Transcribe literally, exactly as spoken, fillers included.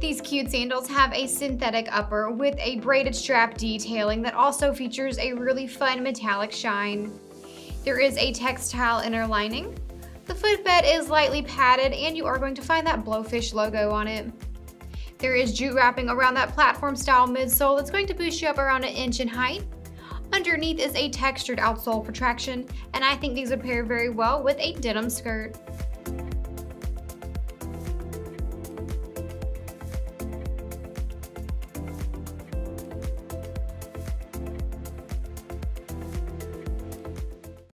These cute sandals have a synthetic upper with a braided strap detailing that also features a really fun metallic shine. There is a textile inner lining. The footbed is lightly padded and you are going to find that Blowfish logo on it. There is jute wrapping around that platform style midsole that's going to boost you up around an inch in height. Underneath is a textured outsole for traction, and I think these would pair very well with a denim skirt.